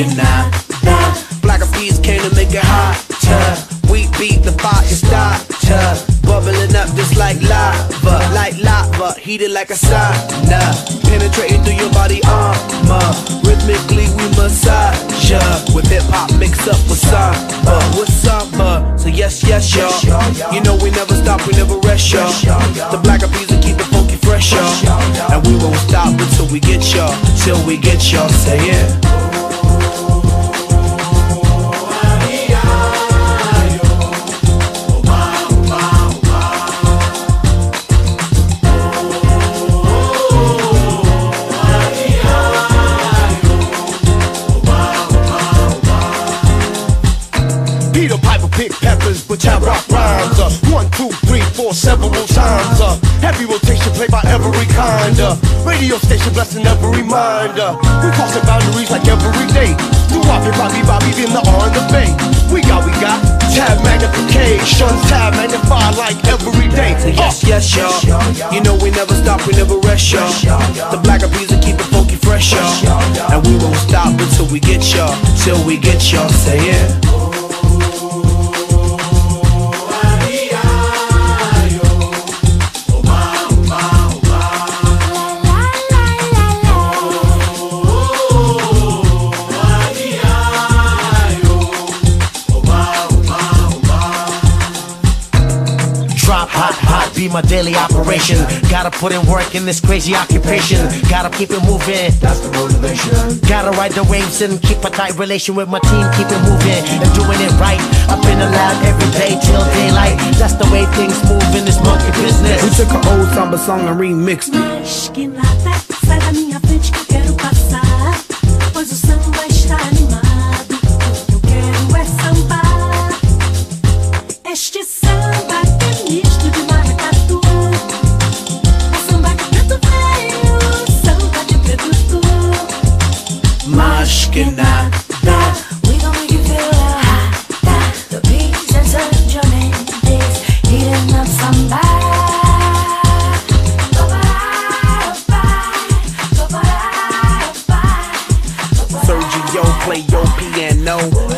que nada. Black Eyed Peas came to make it hotter. We beat the fire starter, bubbling up just like lava, heated like a sauna, penetrating through your body armor. Rhythmically we massage ya, with hip hop mixed up with samba, So yes, y'all. You know we never stop, we never rest, y'all. The Black Eyed Peas will keep the funky fresh, y'all. And we won't stop until we get y'all, till we get y'all. Say it. Peter Piper pick peppers, but I rock rhymes. 1, 2, 3, 4, several times. Heavy rotation played by every kind. Radio station blessing every mind. We crossing boundaries like every day. Do Bobby, in the R and the Bay. We got tab magnification, tab magnified like every day. Yes, y'all. You know we never stop, we never rest, y'all. The Black Eyed Peas will keep the funky fresh, y'all. And we won't stop until we get y'all, till we get y'all. Say it. Drop hot, be my daily operation. Gotta put in work in this crazy occupation. Gotta keep it moving, that's the motivation. Gotta ride the waves and keep a tight relation with my team. Keep it moving and doing it right. I've been allowed every day till daylight. That's the way things move in this monkey business. We took an old samba song and remixed it. Mas que nada, sai da minha frente que eu quero passar. Pois o samba está animado. O que eu quero é sambar. Este samba misto de maracatu, samba de preto velho, samba de preto tu. Mas que nada. We gon' make you feel hot, the beats and Sergio Mendes, heating up samba. Sergio play your piano.